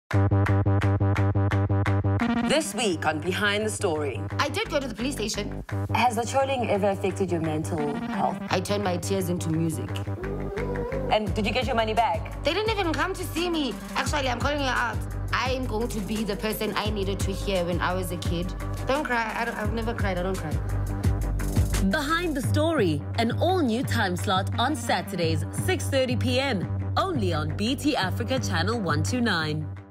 This week on Behind the Story. I did go to the police station. Has the trolling ever affected your mental health? I turned my tears into music. And did you get your money back? They didn't even come to see me. Actually, I'm calling you out. I'm going to be the person I needed to hear when I was a kid. Don't cry. I've never cried. I don't cry. Behind the Story, an all-new time slot on Saturdays, 6:30 p.m. only on BT Africa Channel 129.